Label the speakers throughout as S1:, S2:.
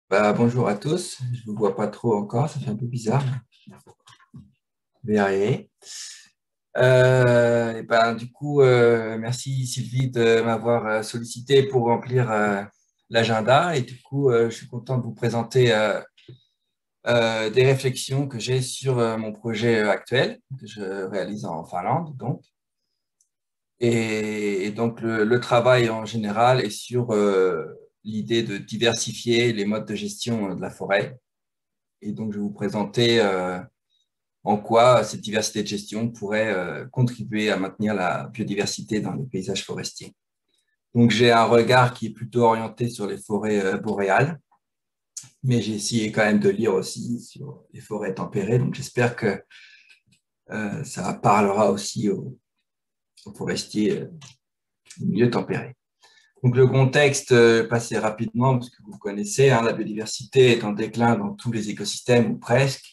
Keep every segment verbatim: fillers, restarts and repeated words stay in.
S1: Bah, bonjour à tous, je ne vous vois pas trop encore, ça fait un peu bizarre. Je vais y arriver. Euh, et ben, du coup, euh, merci Sylvie de m'avoir euh, sollicité pour remplir euh, l'agenda. Et du coup, euh, je suis content de vous présenter euh, euh, des réflexions que j'ai sur euh, mon projet euh, actuel que je réalise en Finlande. Donc. Et, et donc, le, le travail en général est sur euh, l'idée de diversifier les modes de gestion de la forêt. Et donc, je vais vous présenter euh, en quoi cette diversité de gestion pourrait euh, contribuer à maintenir la biodiversité dans les paysages forestiers. Donc, j'ai un regard qui est plutôt orienté sur les forêts euh, boréales, mais j'ai essayé quand même de lire aussi sur les forêts tempérées. Donc, j'espère que euh, ça parlera aussi aux, aux forestiers euh, des milieux tempérés. Donc, le contexte, euh, passé rapidement, parce que vous connaissez, hein, la biodiversité est en déclin dans tous les écosystèmes, ou presque.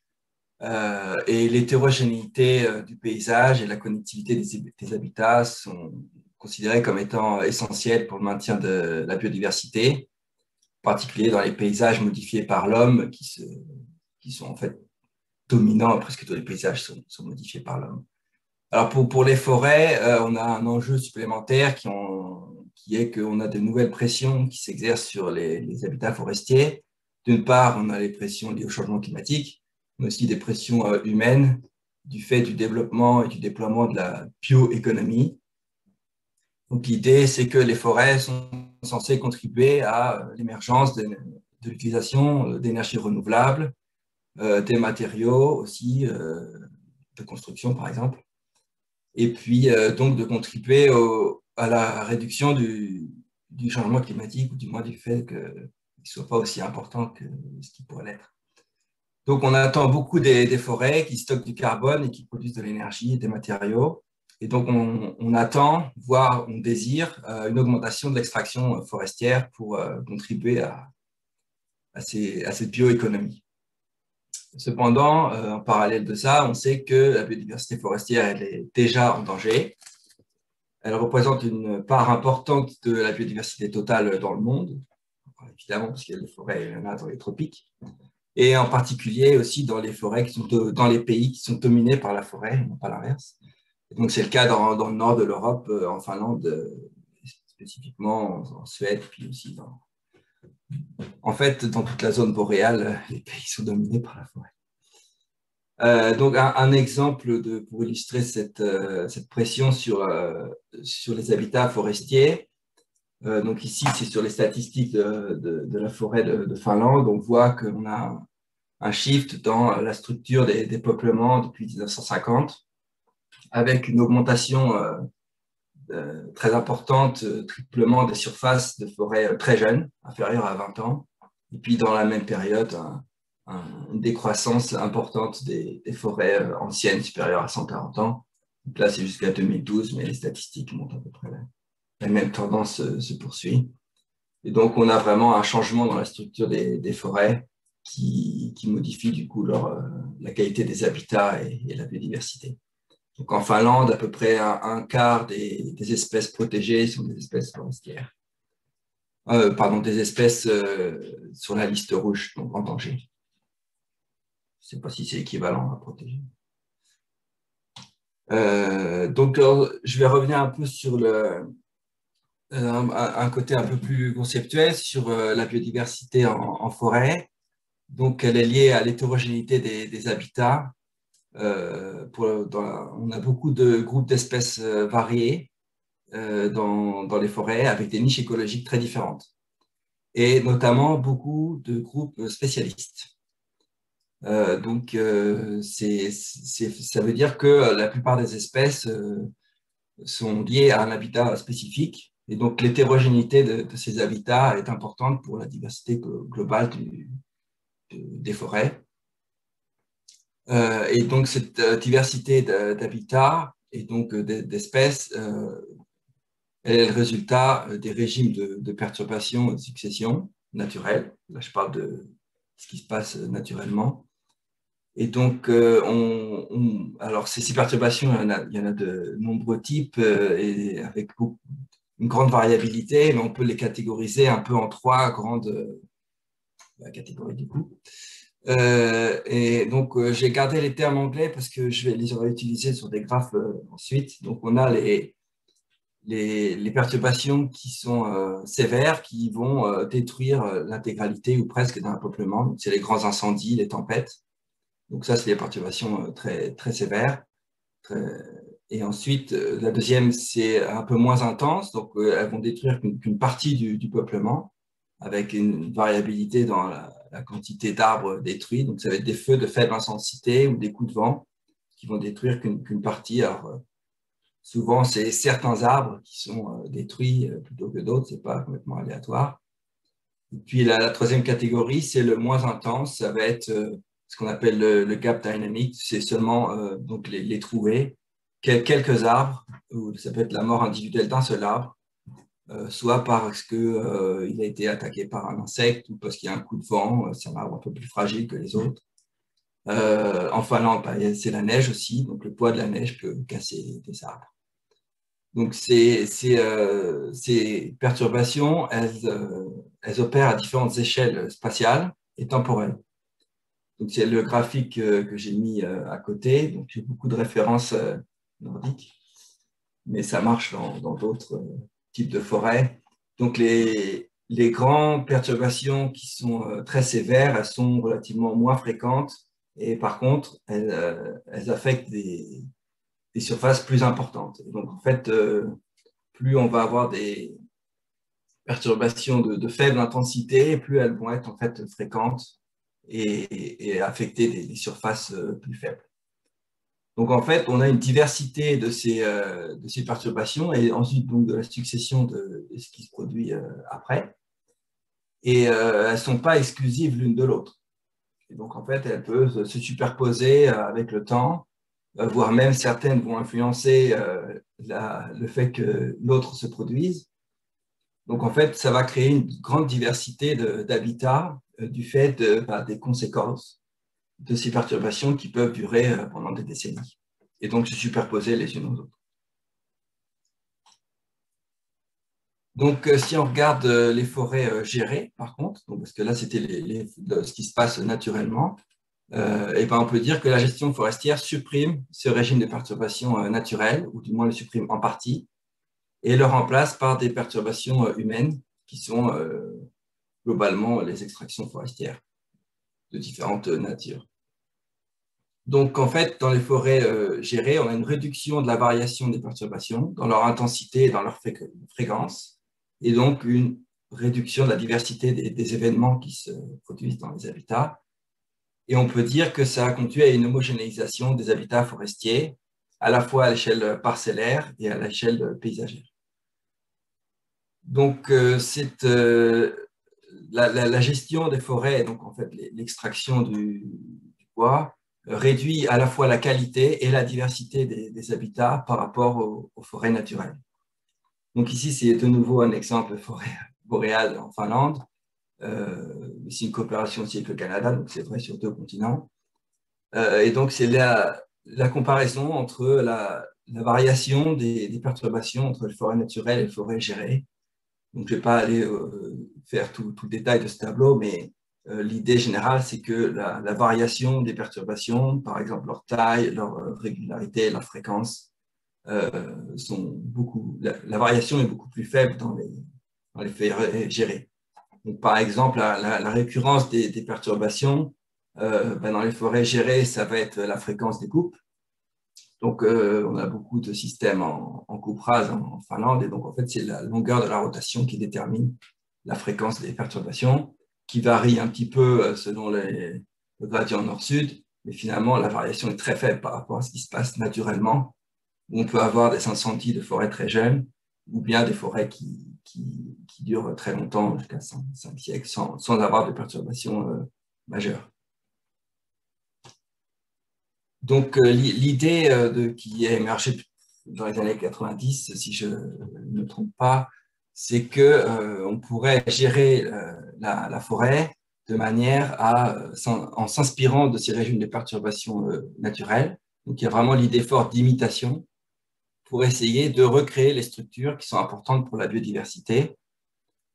S1: Euh, et l'hétérogénéité euh, du paysage et la connectivité des, des habitats sont considérés comme étant essentiels pour le maintien de la biodiversité, en particulier dans les paysages modifiés par l'homme, qui, se, qui sont en fait dominants, presque tous les paysages sont, sont modifiés par l'homme. Alors pour, pour les forêts, euh, on a un enjeu supplémentaire qui, ont, qui est qu'on a de nouvelles pressions qui s'exercent sur les, les habitats forestiers. D'une part, on a les pressions liées au changement climatique, mais aussi des pressions euh, humaines du fait du développement et du déploiement de la bioéconomie. Donc l'idée, c'est que les forêts sont censées contribuer à l'émergence de, de l'utilisation d'énergies renouvelables, euh, des matériaux aussi, euh, de construction par exemple, et puis euh, donc de contribuer au, à la réduction du, du changement climatique, ou du moins du fait qu'il ne soit pas aussi important que ce qui pourrait l'être. Donc on attend beaucoup des, des forêts qui stockent du carbone et qui produisent de l'énergie et des matériaux. Et donc on, on attend, voire on désire, euh, une augmentation de l'extraction forestière pour euh, contribuer à, à, ces, à cette bioéconomie. Cependant, euh, en parallèle de ça, on sait que la biodiversité forestière elle est déjà en danger. Elle représente une part importante de la biodiversité totale dans le monde, évidemment parce qu'il y a des forêts, il y en a dans les tropiques, et en particulier aussi dans les forêts qui sont dans les pays qui sont dominés par la forêt, non pas l'inverse. Donc c'est le cas dans, dans le nord de l'Europe, en Finlande, spécifiquement en Suède, puis aussi dans... En fait, dans toute la zone boréale, les pays sont dominés par la forêt. Euh, donc, un, un exemple de, pour illustrer cette, euh, cette pression sur, euh, sur les habitats forestiers. Euh, donc ici, c'est sur les statistiques de, de, de la forêt de, de Finlande. On voit qu'on a un, un shift dans la structure des, des peuplements depuis mille neuf cent cinquante, avec une augmentation euh, euh, très importante, euh, triplement des surfaces de forêts euh, très jeunes, inférieures à vingt ans. Et puis, dans la même période, un, un, une décroissance importante des, des forêts euh, anciennes, supérieures à cent quarante ans. Donc là, c'est jusqu'à deux mille douze, mais les statistiques montrent à peu près la, la même tendance euh, se poursuit. Et donc, on a vraiment un changement dans la structure des, des forêts qui, qui modifie du coup leur, euh, la qualité des habitats et, et la biodiversité. Donc, en Finlande, à peu près un, un quart des, des espèces protégées sont des espèces forestières. Euh, pardon, des espèces euh, sur la liste rouge, donc en danger. Je ne sais pas si c'est équivalent à protéger. Euh, donc, alors, je vais revenir un peu sur le, un, un côté un peu plus conceptuel sur euh, la biodiversité en, en forêt. Donc, elle est liée à l'hétérogénéité des, des habitats. Euh, pour, dans la, on a beaucoup de groupes d'espèces euh, variés euh, dans, dans les forêts avec des niches écologiques très différentes. Et notamment beaucoup de groupes spécialistes. Euh, donc, euh, c'est, c'est, ça veut dire que la plupart des espèces euh, sont liées à un habitat spécifique. Et donc, l'hétérogénéité de, de ces habitats est importante pour la diversité globale du, de, des forêts. Euh, et donc, cette diversité d'habitats et donc d'espèces euh, est le résultat des régimes de, de perturbation et de succession naturelle. Là, je parle de ce qui se passe naturellement. Et donc, euh, on, on, alors ces, ces perturbations, il y en a, il y en a de nombreux types euh, et avec beaucoup, une grande variabilité, mais on peut les catégoriser un peu en trois grandes, la catégorie du coup. Euh, et donc, euh, j'ai gardé les termes anglais parce que je vais les réutiliser sur des graphes euh, ensuite. Donc, on a les, les, les perturbations qui sont euh, sévères, qui vont euh, détruire euh, l'intégralité ou presque d'un peuplement. C'est les grands incendies, les tempêtes. Donc, ça, c'est les perturbations euh, très, très sévères. Très... Et ensuite, euh, la deuxième, c'est un peu moins intense. Donc, euh, elles vont détruire qu'une qu'une partie du, du peuplement avec une variabilité dans la, la quantité d'arbres détruits. Donc, ça va être des feux de faible intensité ou des coups de vent qui vont détruire qu'une qu'une partie. Alors, euh, souvent, c'est certains arbres qui sont euh, détruits euh, plutôt que d'autres. C'est pas complètement aléatoire. Et puis, la, la troisième catégorie, c'est le moins intense. Ça va être euh, ce qu'on appelle le, le gap dynamic. C'est seulement euh, donc les, les trouées, quel, quelques arbres, ou ça peut être la mort individuelle d'un seul arbre, Euh, soit parce qu'il euh, a été attaqué par un insecte ou parce qu'il y a un coup de vent, c'est un arbre un peu plus fragile que les autres. Euh, en Finlande, bah, c'est la neige aussi, donc le poids de la neige peut casser des arbres. Donc ces, ces, euh, ces perturbations, elles, euh, elles opèrent à différentes échelles spatiales et temporelles. Donc c'est le graphique euh, que j'ai mis euh, à côté. Donc j'ai beaucoup de références euh, nordiques, mais ça marche dans d'autres euh, types de forêts. Donc, les, les grandes perturbations qui sont euh, très sévères, elles sont relativement moins fréquentes et par contre, elles, euh, elles affectent des, des surfaces plus importantes. Et donc, en fait, euh, plus on va avoir des perturbations de, de faible intensité, plus elles vont être en fait fréquentes et, et affecter des, des surfaces euh, plus faibles. Donc, en fait, on a une diversité de ces, euh, de ces perturbations et ensuite donc, de la succession de, de ce qui se produit euh, après. Et euh, elles ne sont pas exclusives l'une de l'autre. Et donc, en fait, elles peuvent se superposer euh, avec le temps, euh, voire même certaines vont influencer euh, la, le fait que l'autre se produise. Donc, en fait, ça va créer une grande diversité d'habitats euh, du fait de, bah, des conséquences de ces perturbations qui peuvent durer euh, pendant des décennies et donc se superposer les unes aux autres. Donc, euh, si on regarde euh, les forêts euh, gérées, par contre, donc, parce que là, c'était les, les, ce qui se passe naturellement, euh, et ben, on peut dire que la gestion forestière supprime ce régime de perturbations euh, naturelles, ou du moins le supprime en partie, et le remplace par des perturbations euh, humaines, qui sont euh, globalement les extractions forestières de différentes euh, natures. Donc, en fait, dans les forêts euh, gérées, on a une réduction de la variation des perturbations dans leur intensité et dans leur fré fréquence, et donc une réduction de la diversité des, des événements qui se produisent dans les habitats. Et on peut dire que ça a conduit à une homogénéisation des habitats forestiers, à la fois à l'échelle parcellaire et à l'échelle paysagère. Donc, euh, c'est euh, la, la, la gestion des forêts, donc en fait l'extraction du, du bois, réduit à la fois la qualité et la diversité des, des habitats par rapport aux, aux forêts naturelles. Donc ici, c'est de nouveau un exemple de forêt boréale en Finlande. Euh, c'est une coopération aussi avec le Canada, donc c'est vrai sur deux continents. Euh, et donc, c'est la, la comparaison entre la, la variation des, des perturbations entre les forêts naturelles et les forêts gérées. Donc, je ne vais pas aller euh, faire tout, tout le détail de ce tableau, mais euh, l'idée générale, c'est que la, la variation des perturbations, par exemple leur taille, leur régularité, leur fréquence, euh, sont beaucoup, la, la variation est beaucoup plus faible dans les, dans les forêts gérées. Donc, par exemple, la, la, la récurrence des, des perturbations, euh, ben dans les forêts gérées, ça va être la fréquence des coupes. Donc, euh, on a beaucoup de systèmes en, en coupe rase en, en Finlande, et donc en fait, c'est la longueur de la rotation qui détermine la fréquence des perturbations, qui varie un petit peu selon les, le gradient nord-sud, mais finalement, la variation est très faible par rapport à ce qui se passe naturellement, où on peut avoir des incendies de forêts très jeunes, ou bien des forêts qui, qui, qui durent très longtemps, jusqu'à cinq siècles, sans, sans avoir de perturbations euh, majeures. Donc, euh, l'idée euh, de, qui a émergé dans les années quatre-vingt-dix, si je ne me trompe pas, c'est qu'on euh, pourrait gérer euh, la, la forêt de manière à, en s'inspirant de ces régimes de perturbations euh, naturelles. Donc, il y a vraiment l'idée forte d'imitation pour essayer de recréer les structures qui sont importantes pour la biodiversité.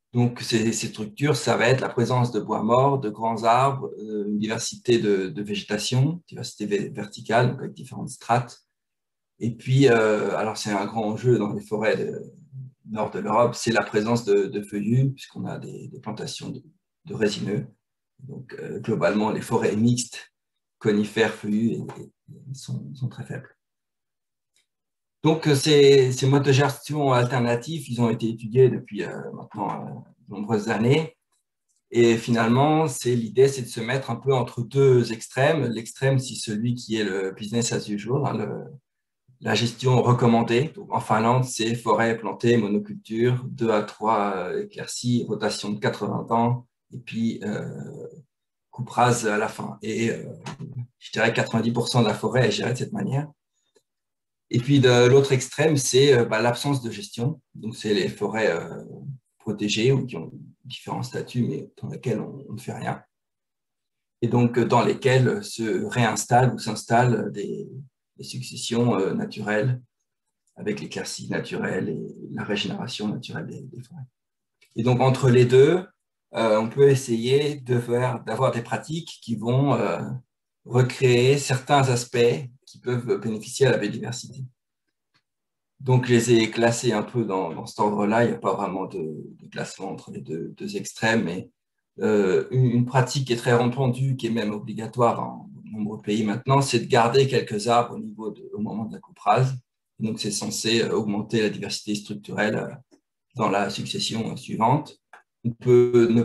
S1: Donc, ces, ces structures, ça va être la présence de bois morts, de grands arbres, euh, une diversité de, de végétation, diversité verticale, donc avec différentes strates. Et puis, euh, alors c'est un grand enjeu dans les forêts de, nord de l'Europe, c'est la présence de, de feuillus, puisqu'on a des, des plantations de, de résineux. Donc, euh, globalement, les forêts mixtes, conifères, feuillus, et, et sont, sont très faibles. Donc, ces, ces modes de gestion alternatifs, ils ont été étudiés depuis euh, maintenant euh, de nombreuses années. Et finalement, c'est l'idée, c'est de se mettre un peu entre deux extrêmes. L'extrême, c'est celui qui est le business as usual, hein, le, la gestion recommandée. Donc, en Finlande, c'est forêt plantée, monoculture, deux à trois éclaircies, rotation de quatre-vingts ans, et puis euh, coupe rase à la fin. Et euh, je dirais que quatre-vingt-dix pour cent de la forêt est gérée de cette manière. Et puis de l'autre extrême, c'est euh, bah, l'absence de gestion. Donc, c'est les forêts euh, protégées ou qui ont différents statuts, mais dans lesquelles on, on ne fait rien. Et donc, dans lesquelles se réinstallent ou s'installent des, des successions euh, naturelles avec l'éclaircie naturelle et la régénération naturelle des, des forêts. Et donc, entre les deux, euh, on peut essayer de faire, d'avoir des pratiques qui vont euh, recréer certains aspects qui peuvent bénéficier à la biodiversité. Donc, je les ai classés un peu dans, dans cet ordre-là. Il n'y a pas vraiment de, de classement entre les deux, deux extrêmes, mais euh, une, une pratique qui est très répandue, qui est même obligatoire dans de nombreux pays maintenant, c'est de garder quelques arbres au, niveau de, au moment de la coupe rase. Donc, c'est censé augmenter la diversité structurelle dans la succession suivante. On peut ne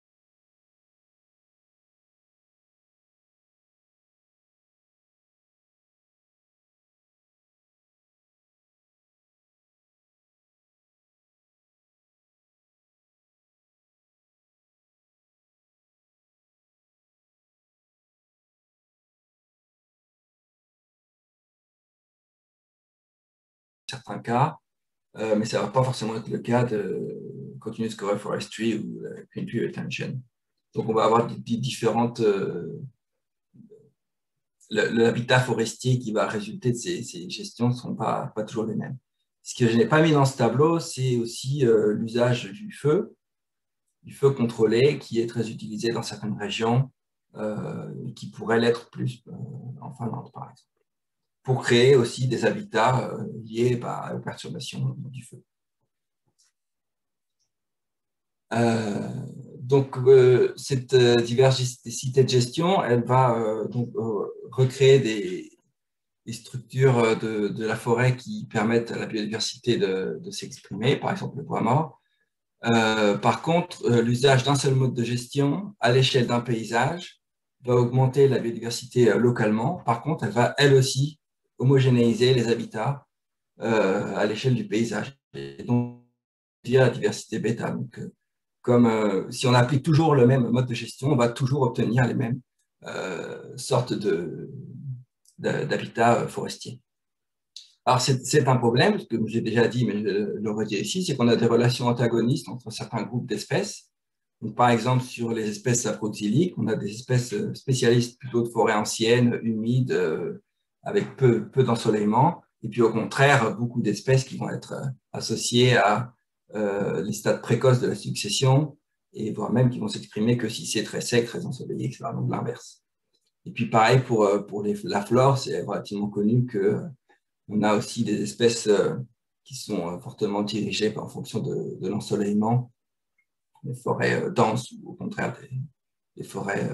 S1: certains cas, euh, mais ça ne va pas forcément être le cas de Continuous Cover Forestry ou euh, Green Tree Retention. Donc, on va avoir des, des différentes... Euh, l'habitat forestier qui va résulter de ces, ces gestions ne sont pas, pas toujours les mêmes. Ce que je n'ai pas mis dans ce tableau, c'est aussi euh, l'usage du feu, du feu contrôlé, qui est très utilisé dans certaines régions, euh, et qui pourrait l'être plus euh, en Finlande, par exemple, pour créer aussi des habitats euh, liés bah, aux perturbations du feu. Euh, donc, euh, cette euh, diversité de gestion, elle va euh, donc euh, recréer des, des structures de, de, la forêt qui permettent à la biodiversité de, de s'exprimer, par exemple le bois mort. Euh, par contre, euh, l'usage d'un seul mode de gestion à l'échelle d'un paysage va augmenter la biodiversité euh, localement. Par contre, elle va elle aussi homogénéiser les habitats euh, à l'échelle du paysage. Et donc, la diversité bêta. Donc, euh, comme euh, si on applique toujours le même mode de gestion, on va toujours obtenir les mêmes euh, sortes de, d'habitats forestiers. Alors, c'est un problème, comme j'ai déjà dit, mais je le redis ici, c'est qu'on a des relations antagonistes entre certains groupes d'espèces. Par exemple, sur les espèces saproxyliques, on a des espèces spécialistes plutôt de forêts anciennes, humides, euh, avec peu, peu d'ensoleillement. Et puis, au contraire, beaucoup d'espèces qui vont être associées à euh, les stades précoces de la succession, et voire même qui vont s'exprimer que si c'est très sec, très ensoleillé, et cetera. Donc, l'inverse. Et puis, pareil, pour, pour les, la flore, c'est relativement connu que on a aussi des espèces euh, qui sont euh, fortement dirigées en fonction de, de l'ensoleillement, des forêts euh, denses ou au contraire des, des forêts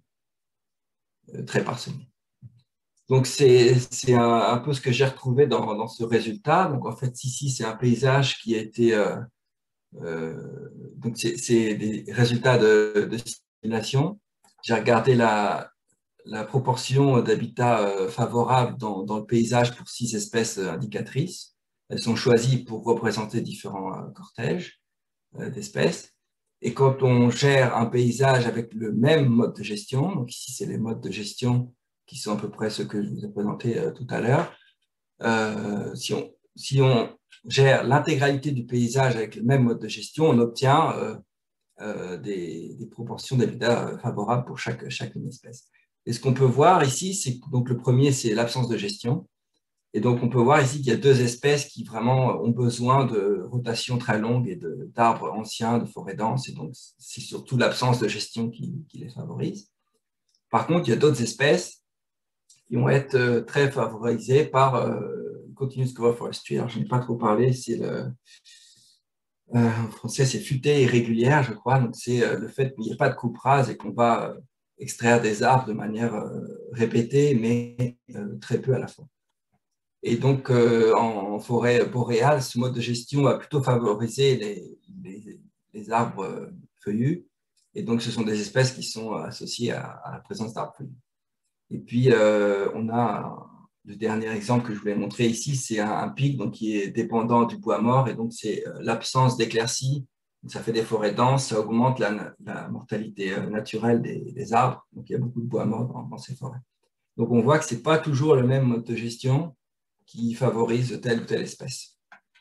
S1: euh, très parsemées. Donc, c'est un, un peu ce que j'ai retrouvé dans, dans ce résultat. Donc, en fait, ici, c'est un paysage qui a été... Euh, euh, donc, c'est des résultats de, de simulation. J'ai regardé la, la proportion d'habitats euh, favorables dans, dans le paysage pour six espèces euh, indicatrices. Elles sont choisies pour représenter différents euh, cortèges euh, d'espèces. Et quand on gère un paysage avec le même mode de gestion, donc ici c'est les modes de gestion qui sont à peu près ceux que je vous ai présentés euh, tout à l'heure, euh, si, on, si on gère l'intégralité du paysage avec le même mode de gestion, on obtient euh, euh, des, des proportions d'habitat favorables pour chaque, chaque espèce. Et ce qu'on peut voir ici, c'est donc le premier, c'est l'absence de gestion. Et donc, on peut voir ici qu'il y a deux espèces qui vraiment ont besoin de rotation très longue et d'arbres anciens, de forêts denses. Et donc, c'est surtout l'absence de gestion qui, qui les favorise. Par contre, il y a d'autres espèces qui vont être très favorisées par euh, Continuous Cover Forestry. Alors, je n'ai pas trop parlé, c'est le... Euh, en français, c'est futée irrégulière, je crois. Donc, c'est euh, le fait qu'il n'y ait pas de coupe rase et qu'on va euh, extraire des arbres de manière euh, répétée, mais euh, très peu à la fois. Et donc, euh, en, en forêt boréale, ce mode de gestion va plutôt favoriser les, les, les arbres euh, feuillus. Et donc, ce sont des espèces qui sont associées à, à la présence d'arbres feuillus. Et puis, euh, on a le dernier exemple que je voulais montrer ici, c'est un, un pic donc, qui est dépendant du bois mort. Et donc, c'est euh, l'absence d'éclaircie. Ça fait des forêts denses, ça augmente la, la mortalité euh, naturelle des, des arbres. Donc, il y a beaucoup de bois mort dans, dans ces forêts. Donc, on voit que ce n'est pas toujours le même mode de gestion qui favorise telle ou telle espèce.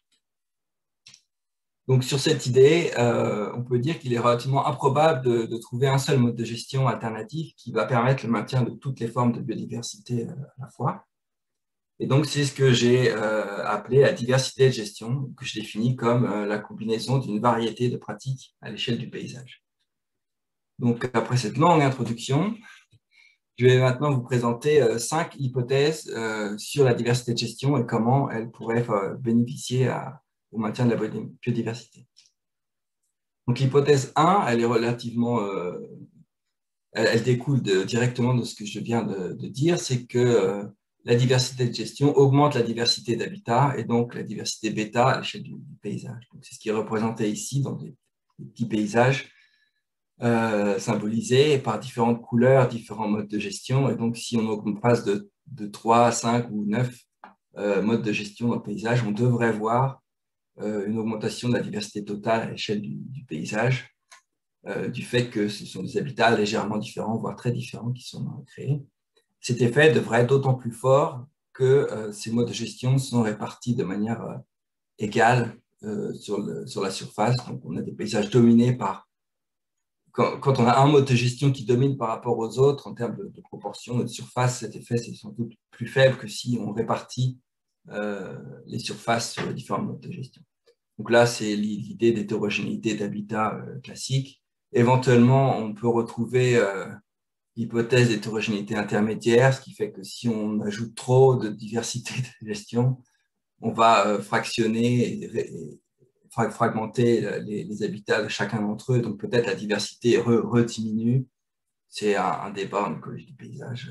S1: Donc, sur cette idée, euh, on peut dire qu'il est relativement improbable de, de trouver un seul mode de gestion alternatif qui va permettre le maintien de toutes les formes de biodiversité euh, à la fois. Et donc, c'est ce que j'ai euh, appelé la diversité de gestion, que je définis comme euh, la combinaison d'une variété de pratiques à l'échelle du paysage. Donc, après cette longue introduction, je vais maintenant vous présenter euh, cinq hypothèses euh, sur la diversité de gestion et comment elle pourrait euh, bénéficier à, au maintien de la biodiversité. Donc, l'hypothèse un, elle est relativement, euh, elle, elle découle de, directement de ce que je viens de, de dire, c'est que euh, la diversité de gestion augmente la diversité d'habitat et donc la diversité bêta à l'échelle du, du paysage. C'est ce qui est représenté ici dans des, des petits paysages euh, symbolisés par différentes couleurs, différents modes de gestion. Et donc, si on passe de, de trois à cinq ou neuf euh, modes de gestion dans le paysage, on devrait voir euh, une augmentation de la diversité totale à l'échelle du, du paysage, euh, du fait que ce sont des habitats légèrement différents, voire très différents, qui sont créés. Cet effet devrait être d'autant plus fort que euh, ces modes de gestion sont répartis de manière euh, égale euh, sur, le, sur la surface. Donc, on a des paysages dominés par... Quand, quand on a un mode de gestion qui domine par rapport aux autres, en termes de, de proportion, de surface, cet effet c'est sans doute plus faible que si on répartit euh, les surfaces sur les différents modes de gestion. Donc là, c'est l'idée d'hétérogénéité d'habitat euh, classique. Éventuellement, on peut retrouver euh, l'hypothèse d'hétérogénéité intermédiaire, ce qui fait que si on ajoute trop de diversité de gestion, on va euh, fractionner et, et fragmenter les, les habitats de chacun d'entre eux. Donc peut-être la diversité rediminue. C'est un, un débat en écologie du paysage.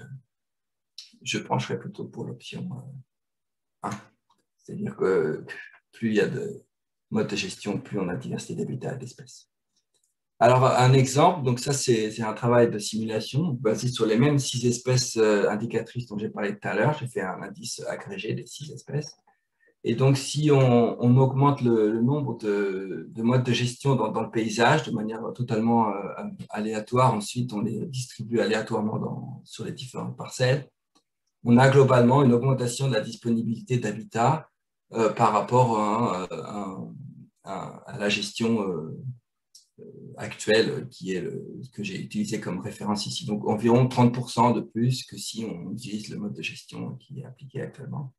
S1: Je pencherais plutôt pour l'option un. C'est-à-dire que plus il y a de modes de gestion, plus on a de diversité d'habitat et d'espèces. Alors, un exemple, donc ça, c'est un travail de simulation basé sur les mêmes six espèces indicatrices dont j'ai parlé tout à l'heure. J'ai fait un indice agrégé des six espèces. Et donc, si on, on augmente le, le nombre de, de modes de gestion dans, dans le paysage de manière totalement euh, aléatoire, ensuite on les distribue aléatoirement dans, sur les différentes parcelles, on a globalement une augmentation de la disponibilité d'habitat euh, par rapport à, à, à, à la gestion euh, actuelle qui est le, que j'ai utilisé comme référence ici. Donc environ trente pour cent de plus que si on utilise le mode de gestion qui est appliqué actuellement,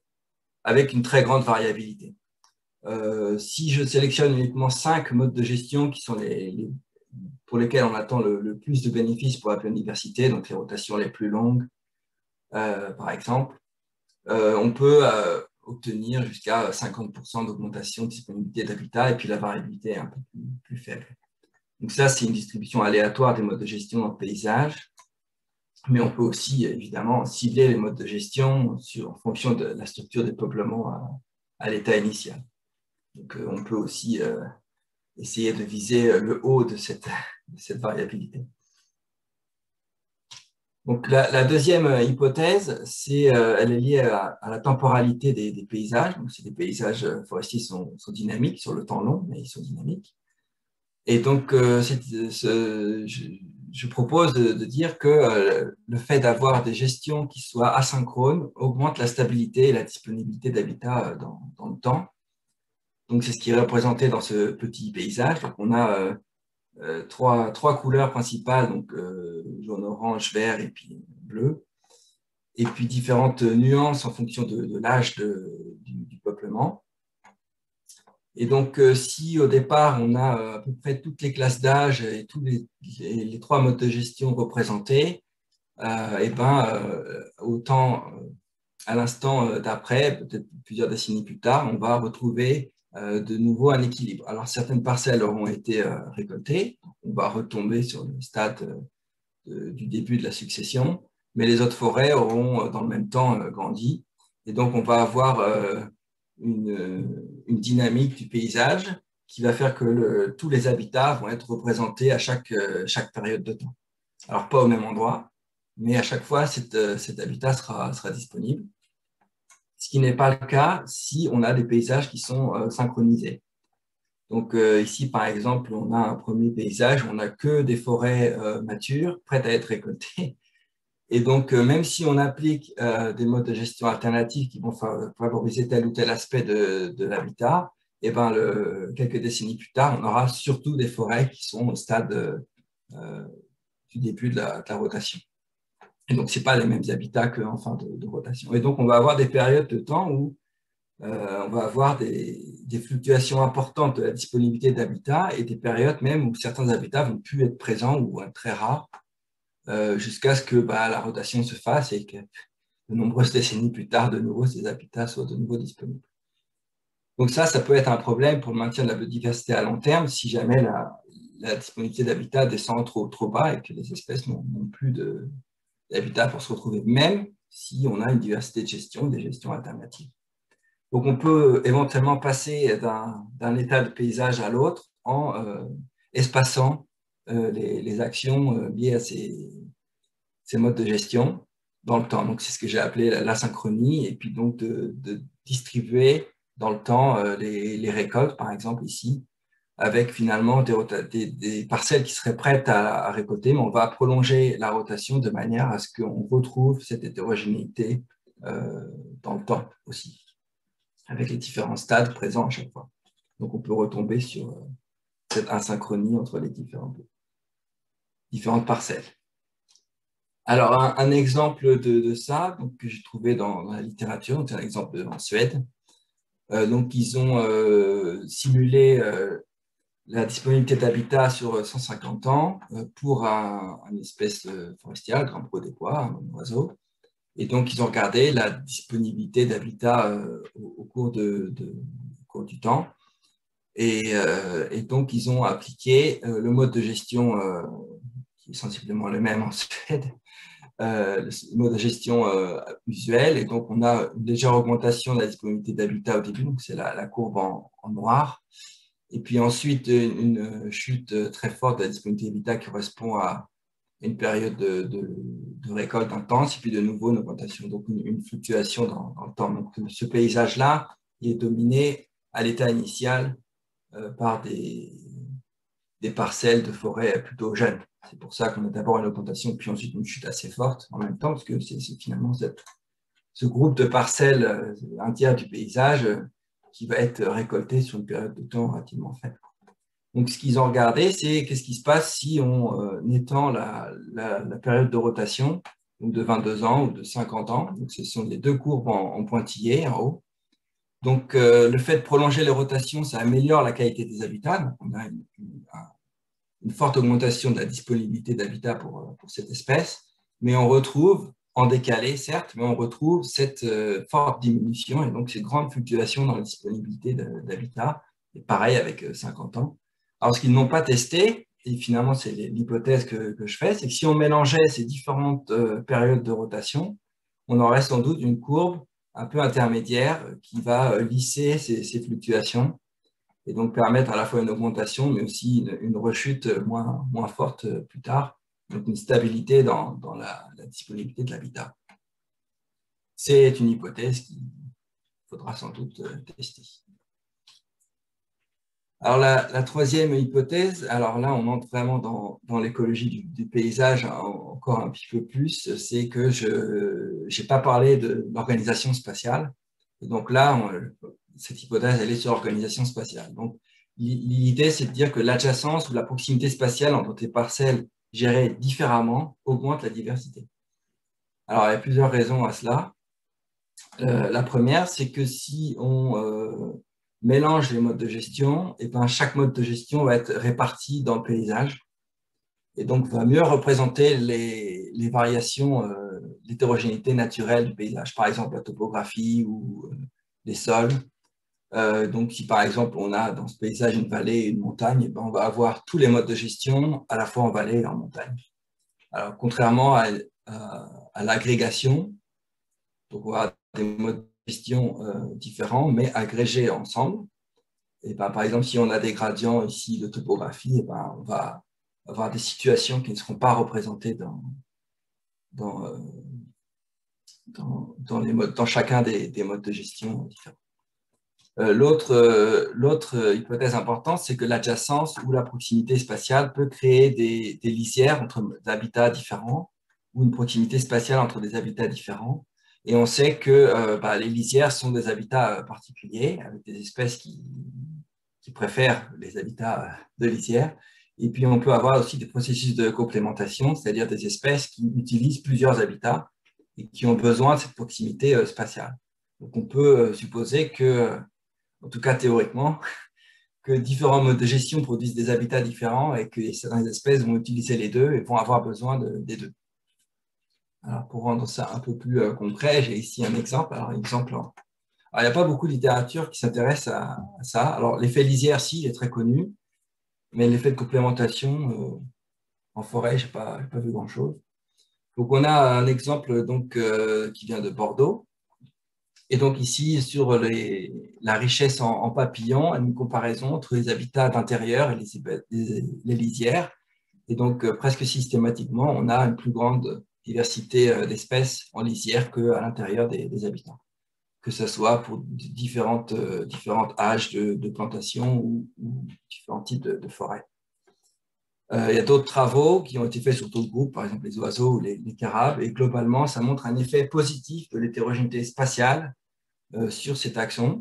S1: avec une très grande variabilité. Euh, si je sélectionne uniquement cinq modes de gestion qui sont les, les, pour lesquels on attend le, le plus de bénéfices pour la biodiversité, donc les rotations les plus longues, euh, par exemple, euh, on peut euh, obtenir jusqu'à cinquante pour cent d'augmentation de disponibilité d'habitat et puis la variabilité est un peu plus, plus faible. Donc ça, c'est une distribution aléatoire des modes de gestion dans le paysage, mais on peut aussi évidemment cibler les modes de gestion sur, en fonction de la structure des peuplements à, à l'état initial. Donc euh, on peut aussi euh, essayer de viser le haut de cette, de cette variabilité. Donc, la, la deuxième hypothèse, c'est, euh, elle est liée à, à la temporalité des, des paysages. Donc, c'est des paysages forestiers sont, sont dynamiques sur le temps long, mais ils sont dynamiques. Et donc, euh, ce, je, je propose de, de dire que euh, le fait d'avoir des gestions qui soient asynchrones augmente la stabilité et la disponibilité d'habitat dans, dans le temps. Donc, c'est ce qui est représenté dans ce petit paysage. Donc, on a euh, euh, trois, trois couleurs principales, donc euh, jaune, orange, vert et puis bleu. et puis différentes nuances en fonction de, de l'âge du, du peuplement. Et donc, euh, si au départ, on a euh, à peu près toutes les classes d'âge et tous les, les, les trois modes de gestion représentés, euh, et ben, euh, autant euh, à l'instant d'après, peut-être plusieurs décennies plus tard, on va retrouver euh, de nouveau un équilibre. Alors, certaines parcelles auront été euh, récoltées, on va retomber sur le stade euh, de, du début de la succession, mais les autres forêts auront euh, dans le même temps euh, grandi. Et donc, on va avoir euh, une, une dynamique du paysage qui va faire que le, tous les habitats vont être représentés à chaque, euh, chaque période de temps. Alors, pas au même endroit, mais à chaque fois, cette, cet habitat sera, sera disponible. Ce qui n'est pas le cas si on a des paysages qui sont euh, synchronisés. Donc euh, ici, par exemple, on a un premier paysage où on n'a que des forêts euh, matures, prêtes à être récoltées. Et donc, euh, même si on applique euh, des modes de gestion alternatifs qui vont favoriser tel ou tel aspect de, de l'habitat, et ben le, quelques décennies plus tard, on aura surtout des forêts qui sont au stade euh, du début de la, de la rotation. Et donc, ce n'est pas les mêmes habitats qu'en fin de, de rotation. Et donc, on va avoir des périodes de temps où euh, on va avoir des, des fluctuations importantes de la disponibilité d'habitat et des périodes même où certains habitats vont plus être présents ou être très rares euh, jusqu'à ce que bah, la rotation se fasse et que de nombreuses décennies plus tard, de nouveau, ces habitats soient de nouveau disponibles. Donc ça, ça peut être un problème pour le maintien de la biodiversité à long terme si jamais la, la disponibilité d'habitat descend trop, trop bas et que les espèces n'ont plus d'habitat pour se retrouver, même si on a une diversité de gestion, des gestions alternatives. Donc, on peut éventuellement passer d'un état de paysage à l'autre en euh, espaçant euh, les, les actions euh, liées à ces, ces modes de gestion dans le temps. Donc, c'est ce que j'ai appelé l'asynchronie, et puis donc de, de distribuer dans le temps euh, les, les récoltes, par exemple ici, avec finalement des, des, des parcelles qui seraient prêtes à, à récolter, mais on va prolonger la rotation de manière à ce qu'on retrouve cette hétérogénéité euh, dans le temps aussi, avec les différents stades présents à chaque fois. Donc, on peut retomber sur euh, cette asynchronie entre les différentes, différentes parcelles. Alors, un, un exemple de, de ça donc, que j'ai trouvé dans, dans la littérature, c'est un exemple en Suède. Euh, donc, ils ont euh, simulé euh, la disponibilité d'habitat sur cent cinquante ans euh, pour un, une espèce forestière, le grimpeur des bois, un oiseau. Et donc, ils ont regardé la disponibilité d'habitat euh, au, au, cours de, de, au cours du temps. Et, euh, et, donc, ils ont appliqué euh, le mode de gestion euh, qui est sensiblement le même en Suède, euh, le mode de gestion euh, usuel. Et donc, on a une légère augmentation de la disponibilité d'habitat au début, donc c'est la, la courbe en, en noir. Et puis ensuite, une, une chute très forte de la disponibilité d'habitat qui correspond à une période de, de, de récolte intense, et puis de nouveau une augmentation, donc une, une fluctuation dans, dans le temps. Donc, ce paysage-là, il est dominé à l'état initial euh, par des, des parcelles de forêt plutôt jeunes. C'est pour ça qu'on a d'abord une augmentation, puis ensuite une chute assez forte en même temps, parce que c'est finalement cette, ce groupe de parcelles, un tiers du paysage, qui va être récolté sur une période de temps relativement faible. Donc, ce qu'ils ont regardé, c'est qu'est-ce qui se passe si on euh, étend la, la, la période de rotation, donc de vingt-deux ans ou de cinquante ans. Donc, ce sont les deux courbes en, en pointillé en haut. Donc, euh, le fait de prolonger les rotations, ça améliore la qualité des habitats. Donc, on a une, une, une forte augmentation de la disponibilité d'habitat pour, pour cette espèce, mais on retrouve, en décalé certes, mais on retrouve cette euh, forte diminution et donc ces grandes fluctuations dans la disponibilité d'habitat. Et pareil avec euh, cinquante ans. Alors, ce qu'ils n'ont pas testé, et finalement c'est l'hypothèse que, que je fais, c'est que si on mélangeait ces différentes euh, périodes de rotation, on aurait sans doute une courbe un peu intermédiaire qui va euh, lisser ces, ces fluctuations et donc permettre à la fois une augmentation, mais aussi une, une rechute moins, moins forte plus tard, donc une stabilité dans, dans la, la disponibilité de l'habitat. C'est une hypothèse qu'il faudra sans doute tester. Alors, la, la troisième hypothèse, alors là, on entre vraiment dans, dans l'écologie du, du paysage encore un petit peu plus, c'est que je n'ai pas parlé de l'organisation spatiale. Et donc là, on, cette hypothèse, elle est sur l'organisation spatiale. Donc, l'idée, c'est de dire que l'adjacence ou la proximité spatiale entre des parcelles gérées différemment augmente la diversité. Alors, il y a plusieurs raisons à cela. Euh, la première, c'est que si on euh, mélange les modes de gestion, et ben, chaque mode de gestion va être réparti dans le paysage et donc va mieux représenter les, les variations, euh, l'hétérogénéité naturelle du paysage, par exemple la topographie ou euh, les sols. Euh, donc, si par exemple on a dans ce paysage une vallée et une montagne, eh ben, on va avoir tous les modes de gestion à la fois en vallée et en montagne. Alors, contrairement à, à, à l'agrégation, donc on va avoir des modes de gestion euh, différents, mais agrégés ensemble. Et ben, par exemple, si on a des gradients ici de topographie, et ben, on va avoir des situations qui ne seront pas représentées dans, dans, euh, dans, dans, les modes, dans chacun des, des modes de gestion différents. Euh, L'autre euh, l'autre hypothèse importante, c'est que l'adjacence ou la proximité spatiale peut créer des, des lisières entre des habitats différents ou une proximité spatiale entre des habitats différents. Et on sait que euh, bah, les lisières sont des habitats particuliers, avec des espèces qui, qui préfèrent les habitats de lisière. Et puis, on peut avoir aussi des processus de complémentation, c'est-à-dire des espèces qui utilisent plusieurs habitats et qui ont besoin de cette proximité euh, spatiale. Donc, on peut euh, supposer que, en tout cas théoriquement, que différents modes de gestion produisent des habitats différents et que certaines espèces vont utiliser les deux et vont avoir besoin de, des deux. Alors, pour rendre ça un peu plus euh, concret, j'ai ici un exemple. Alors, exemple, alors, il n'y a pas beaucoup de littérature qui s'intéresse à, à ça. Alors, l'effet lisière, si, il est très connu, mais l'effet de complémentation euh, en forêt, je n'ai pas, pas vu grand-chose. Donc, on a un exemple donc, euh, qui vient de Bordeaux. Et donc, ici, sur les, la richesse en, en papillons, une comparaison entre les habitats d'intérieur et les, les, les lisières. Et donc, euh, presque systématiquement, on a une plus grande diversité euh, d'espèces en lisière qu'à l'intérieur des, des habitants, que ce soit pour différentes, euh, différentes âges de, de plantation ou, ou différents types de, de forêts. Euh, il y a d'autres travaux qui ont été faits sur d'autres groupes, par exemple les oiseaux ou les, les carabes, et globalement, ça montre un effet positif de l'hétérogénéité spatiale euh, sur cet taxon,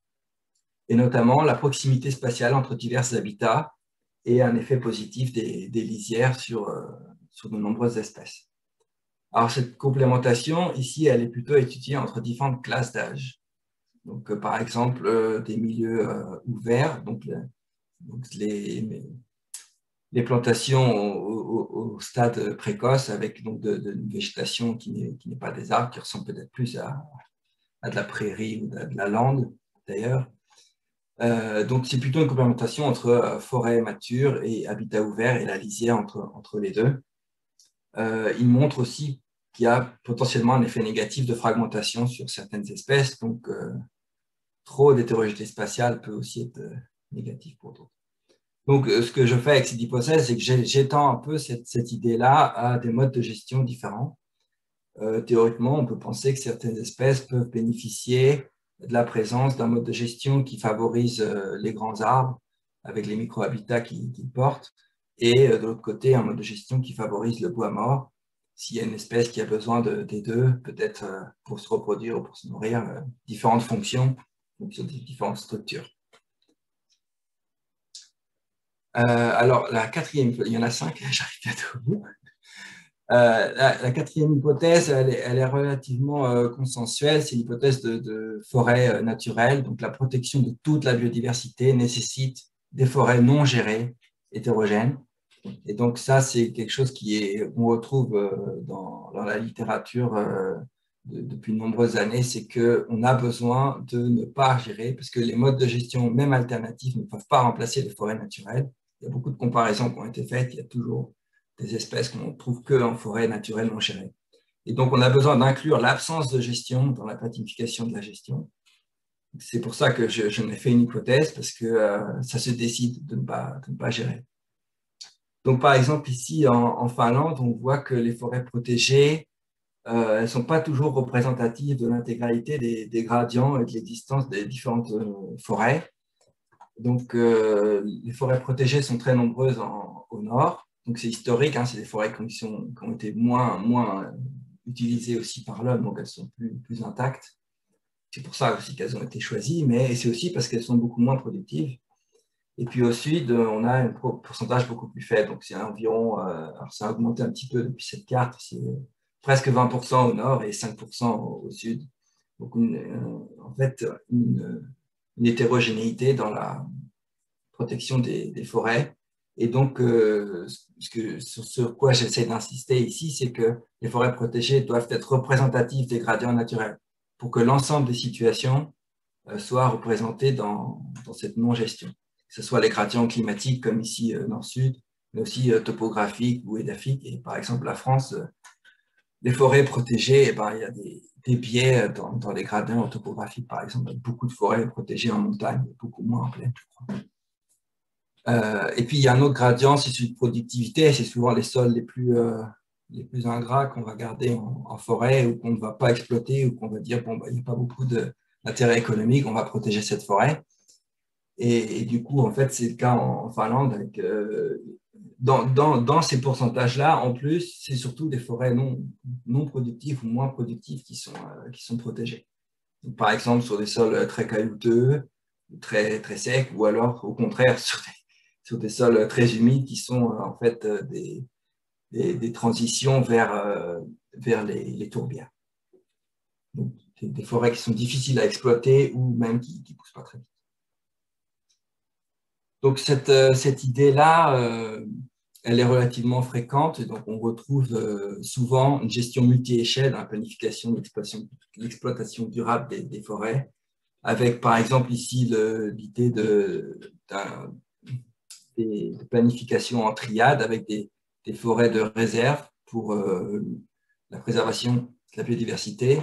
S1: et notamment la proximité spatiale entre divers habitats et un effet positif des, des lisières sur, euh, sur de nombreuses espèces. Alors, cette complémentation, ici, elle est plutôt étudiée entre différentes classes d'âge. Donc, euh, par exemple, euh, des milieux euh, ouverts, donc, le, donc les, les plantations au, au, au stade précoce avec donc de, de une végétation qui n'est pas des arbres, qui ressemble peut-être plus à, à de la prairie ou de, de la lande, d'ailleurs. Euh, donc, c'est plutôt une complémentation entre euh, forêt mature et habitat ouvert et la lisière entre, entre les deux. Euh, il montre aussi qu'il y a potentiellement un effet négatif de fragmentation sur certaines espèces, donc euh, trop d'hétérogénéité spatiale peut aussi être euh, négatif pour d'autres. Donc, euh, ce que je fais avec cette hypothèse, c'est que j'étends un peu cette, cette idée-là à des modes de gestion différents. Euh, théoriquement, on peut penser que certaines espèces peuvent bénéficier de la présence d'un mode de gestion qui favorise euh, les grands arbres avec les micro-habitats qu'ils qui portent, et euh, de l'autre côté, un mode de gestion qui favorise le bois mort. S'il y a une espèce qui a besoin de, des deux, peut-être euh, pour se reproduire ou pour se nourrir, euh, différentes fonctions, sur différentes structures. Euh, alors, la quatrième, il y en a cinq, j'arrive bientôt au bout. Euh, la, la, quatrième hypothèse, elle est, elle est relativement euh, consensuelle, c'est l'hypothèse de, de forêt euh, naturelle. Donc, la protection de toute la biodiversité nécessite des forêts non gérées, hétérogènes. Et donc, ça, c'est quelque chose qui est, on retrouve euh, dans, dans la littérature euh, de, depuis de nombreuses années, c'est qu'on a besoin de ne pas gérer, parce que les modes de gestion, même alternatifs, ne peuvent pas remplacer les forêts naturelles. Il y a beaucoup de comparaisons qui ont été faites, il y a toujours des espèces qu'on ne trouve qu'en forêt naturelle non gérée. Et donc, on a besoin d'inclure l'absence de gestion dans la planification de la gestion. C'est pour ça que je, je n'ai fait une hypothèse, parce que euh, ça se décide de ne pas, de ne pas gérer. Donc, par exemple, ici, en, en Finlande, on voit que les forêts protégées, euh, elles ne sont pas toujours représentatives de l'intégralité des, des gradients et de l'existence des différentes euh, forêts. Donc, euh, les forêts protégées sont très nombreuses en, au nord. Donc, c'est historique, hein, c'est des forêts qui, sont, qui ont été moins, moins utilisées aussi par l'homme, donc elles sont plus, plus intactes. C'est pour ça aussi qu'elles ont été choisies, mais c'est aussi parce qu'elles sont beaucoup moins productives. Et puis au sud, on a un pourcentage beaucoup plus faible, donc c'est environ, euh, alors ça a augmenté un petit peu depuis cette carte, c'est presque vingt pour cent au nord et cinq pour cent au, au sud. Donc, une, euh, en fait, une, une hétérogénéité dans la protection des, des forêts. Et donc, euh, ce que, sur ce quoi j'essaie d'insister ici, c'est que les forêts protégées doivent être représentatives des gradients naturels pour que l'ensemble des situations euh, soient représentées dans, dans cette non-gestion. Que ce soit les gradients climatiques, comme ici euh, nord-sud, mais aussi euh, topographiques ou édaphiques. Et par exemple, la France, euh, les forêts protégées, eh ben, il y a des, des biais dans, dans les gradients topographiques, par exemple, avec beaucoup de forêts protégées en montagne, beaucoup moins en plaine, je crois. Euh, et puis, il y a un autre gradient, c'est celui de productivité. C'est souvent les sols les plus, euh, les plus ingrats qu'on va garder en, en forêt ou qu'on ne va pas exploiter ou qu'on va dire, bon, bah, il n'y a pas beaucoup d'intérêt économique, on va protéger cette forêt. Et, et, du coup, en fait, c'est le cas en, en Finlande. Avec, euh, dans, dans, dans ces pourcentages-là, en plus, c'est surtout des forêts non, non productives ou moins productives qui sont, euh, qui sont protégées. Donc, par exemple, sur des sols très caillouteux, très, très secs, ou alors, au contraire, sur des sur des sols très humides qui sont en fait des, des, des transitions vers, euh, vers les, les tourbières. Donc, des, des forêts qui sont difficiles à exploiter ou même qui ne poussent pas très vite. Donc, cette, cette idée-là, euh, elle est relativement fréquente. Et donc, on retrouve euh, souvent une gestion multi-échelle dans la planification de l'exploitation durable des, des forêts, avec par exemple ici l'idée d'un Des, de planification en triade avec des, des forêts de réserve pour euh, la préservation de la biodiversité,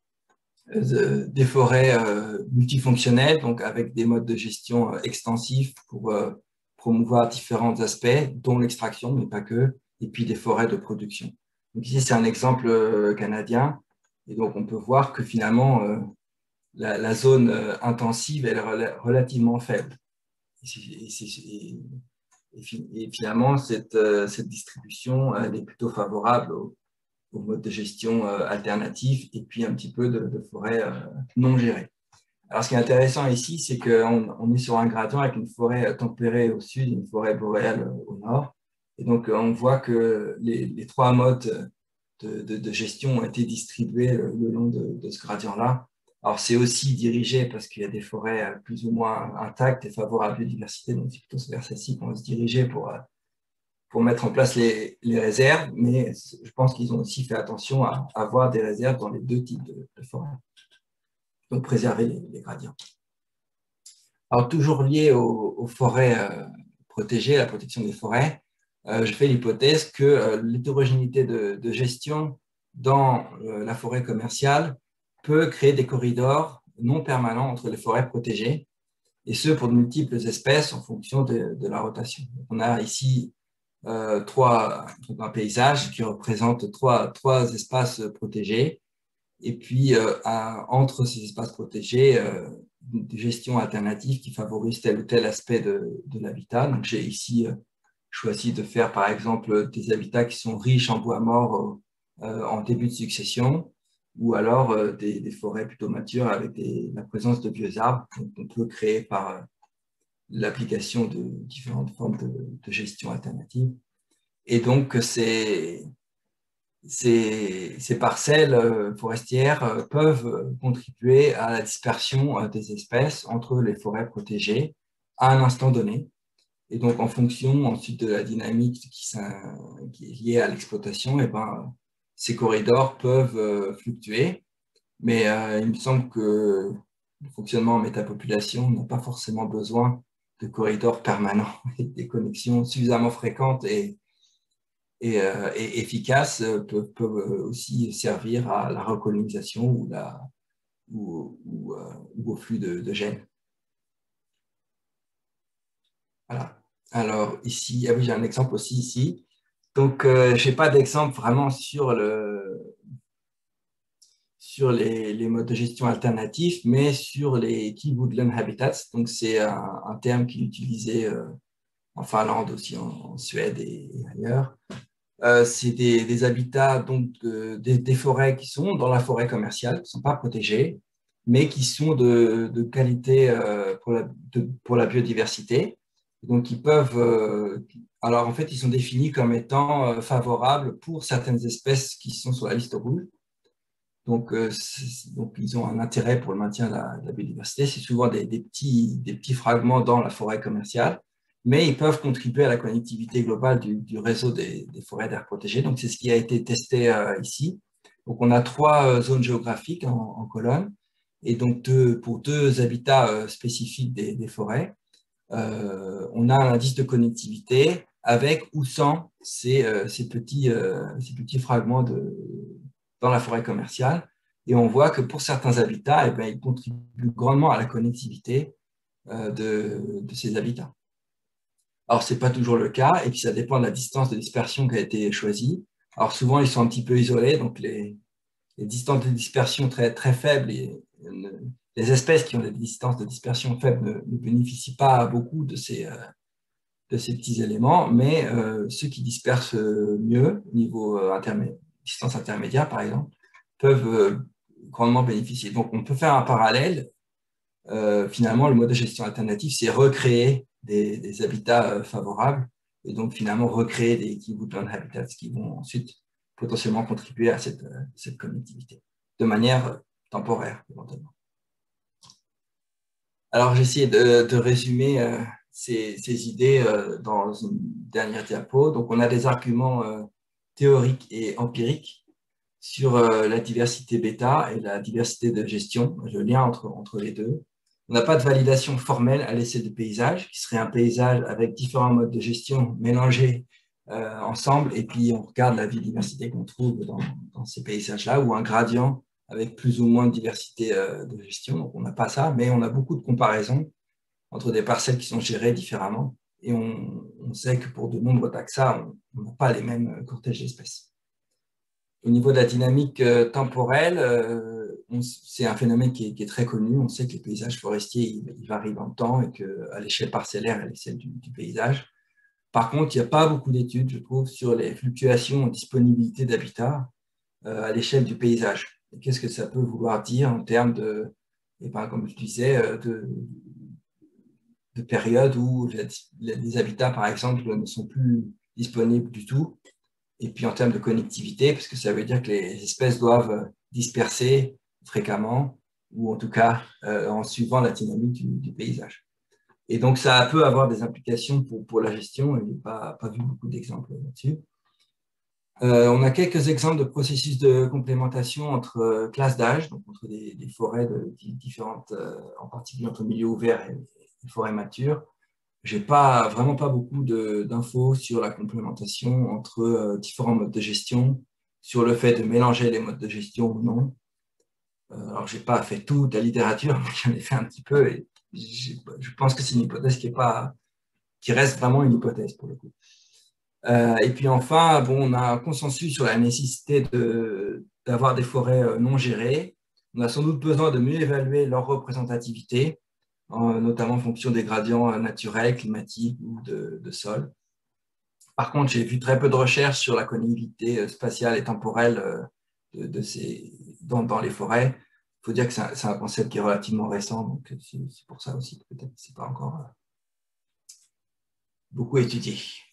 S1: euh, des forêts euh, multifonctionnelles, donc avec des modes de gestion euh, extensifs pour euh, promouvoir différents aspects, dont l'extraction, mais pas que, et puis des forêts de production. Donc ici, c'est un exemple euh, canadien, et donc on peut voir que finalement, euh, la, la zone euh, intensive, elle est rel relativement faible. Et c'est Et finalement, cette, cette distribution, elle est plutôt favorable au, au mode de gestion alternatif et puis un petit peu de, de forêt non gérée. Alors, ce qui est intéressant ici, c'est qu'on on est sur un gradient avec une forêt tempérée au sud, une forêt boréale au nord. Et donc, on voit que les, les trois modes de, de, de gestion ont été distribués le, le long de, de ce gradient-là. Alors, c'est aussi dirigé parce qu'il y a des forêts plus ou moins intactes et favorables à la biodiversité, donc c'est plutôt vers celle-ci qu'on va se diriger pour, pour mettre en place les, les réserves, mais je pense qu'ils ont aussi fait attention à avoir des réserves dans les deux types de, de forêts, donc préserver les, les gradients. Alors, toujours lié aux, aux forêts euh, protégées, à la protection des forêts, euh, je fais l'hypothèse que euh, l'hétérogénéité de, de gestion dans euh, la forêt commerciale peut créer des corridors non permanents entre les forêts protégées, et ce pour de multiples espèces en fonction de, de la rotation. On a ici euh, trois, un paysage qui représente trois, trois espaces protégés, et puis euh, à, entre ces espaces protégés, euh, une gestion alternative qui favorise tel ou tel aspect de, de l'habitat. Donc j'ai ici euh, choisi de faire par exemple des habitats qui sont riches en bois mort euh, en début de succession, ou alors euh, des, des forêts plutôt matures avec des, la présence de vieux arbres qu'on peut créer par euh, l'application de différentes formes de, de gestion alternative. Et donc c'est Ces, ces parcelles forestières peuvent contribuer à la dispersion des espèces entre les forêts protégées à un instant donné. Et donc, en fonction ensuite de la dynamique qui, qui est liée à l'exploitation, et ben, ces corridors peuvent fluctuer. Mais euh, il me semble que le fonctionnement en métapopulation n'a pas forcément besoin de corridors permanents et des connexions suffisamment fréquentes et Et, euh, et efficaces peuvent, peuvent aussi servir à la recolonisation ou, la, ou, ou, euh, ou au flux de, de gènes. Voilà. Alors ici, ah oui, j'ai un exemple aussi ici. Donc, euh, je n'ai pas d'exemple vraiment sur, le, sur les, les modes de gestion alternatifs, mais sur les key woodland habitats. Donc, c'est un, un terme qui est utilisé euh, en Finlande aussi, en, en Suède et, et ailleurs. Euh, c'est des, des habitats, donc euh, des, des forêts qui sont dans la forêt commerciale, qui ne sont pas protégées, mais qui sont de, de qualité euh, pour, la, de, pour la biodiversité. Donc, ils peuvent… euh, alors, en fait, ils sont définis comme étant euh, favorables pour certaines espèces qui sont sur la liste rouge. Donc, euh, donc ils ont un intérêt pour le maintien de la, de la biodiversité. C'est souvent des, des, petits, des petits fragments dans la forêt commerciale, mais ils peuvent contribuer à la connectivité globale du, du réseau des, des forêts d'aires protégées. Donc, c'est ce qui a été testé euh, ici. Donc, on a trois euh, zones géographiques en, en colonne, et donc deux, pour deux habitats euh, spécifiques des, des forêts. Euh, on a un indice de connectivité avec ou sans ces, euh, ces, petits, euh, ces petits fragments de, dans la forêt commerciale. Et on voit que pour certains habitats, eh bien, ils contribuent grandement à la connectivité euh, de, de ces habitats. Alors, ce n'est pas toujours le cas, et puis ça dépend de la distance de dispersion qui a été choisie. Alors, souvent, ils sont un petit peu isolés, donc les, les distances de dispersion très, très faibles, et, euh, les espèces qui ont des distances de dispersion faibles ne, ne bénéficient pas beaucoup de ces, euh, de ces petits éléments, mais euh, ceux qui dispersent mieux, au niveau euh, intermédiaire, distance intermédiaire par exemple, peuvent euh, grandement bénéficier. Donc, on peut faire un parallèle. Euh, finalement, le mode de gestion alternatif, c'est recréer des, des habitats euh, favorables et donc finalement recréer des key woodland habitats qui vont ensuite potentiellement contribuer à cette, euh, cette connectivité de manière temporaire, éventuellement. Alors, j'ai essayé de, de résumer euh, ces, ces idées euh, dans une dernière diapo. Donc, on a des arguments euh, théoriques et empiriques sur euh, la diversité bêta et la diversité de gestion, le lien entre, entre les deux. On n'a pas de validation formelle à l'essai de paysage, qui serait un paysage avec différents modes de gestion mélangés euh, ensemble, et puis on regarde la biodiversité qu'on trouve dans, dans ces paysages-là, ou un gradient avec plus ou moins de diversité euh, de gestion. Donc, on n'a pas ça, mais on a beaucoup de comparaisons entre des parcelles qui sont gérées différemment, et on, on sait que pour de nombreux taxa, on n'a pas les mêmes cortèges d'espèces. Au niveau de la dynamique euh, temporelle, euh, c'est un phénomène qui est, qui est très connu. On sait que les paysages forestiers ils, ils varient dans le temps et qu'à l'échelle parcellaire, à l'échelle du, du paysage. Par contre, il n'y a pas beaucoup d'études, je trouve, sur les fluctuations en disponibilité d'habitat euh, à l'échelle du paysage. Qu'est-ce que ça peut vouloir dire en termes de, et ben, comme je disais, euh, de, de périodes où les habitats, par exemple, ne sont plus disponibles du tout. Et puis en termes de connectivité, parce que ça veut dire que les espèces doivent disperser fréquemment, ou en tout cas euh, en suivant la dynamique du, du paysage. Et donc ça peut avoir des implications pour, pour la gestion, et je n'ai pas, pas vu beaucoup d'exemples là-dessus. Euh, on a quelques exemples de processus de complémentation entre euh, classes d'âge, donc entre des, des forêts de, différentes, euh, en particulier entre milieux ouverts et, et forêts matures. Je n'ai pas, vraiment pas beaucoup d'infos sur la complémentation entre euh, différents modes de gestion, sur le fait de mélanger les modes de gestion ou non. Euh, alors, je n'ai pas fait toute la littérature, mais j'en ai fait un petit peu et je pense que c'est une hypothèse qui, est pas, qui reste vraiment une hypothèse pour le coup. Euh, et puis enfin, bon, on a un consensus sur la nécessité d'avoir des forêts non gérées. On a sans doute besoin de mieux évaluer leur représentativité, notamment en fonction des gradients naturels, climatiques ou de, de sol. Par contre, j'ai vu très peu de recherches sur la connectivité spatiale et temporelle de, de ces, dans, dans les forêts. Il faut dire que c'est un, un concept qui est relativement récent, donc c'est pour ça aussi que peut-être que ce n'est pas encore beaucoup étudié.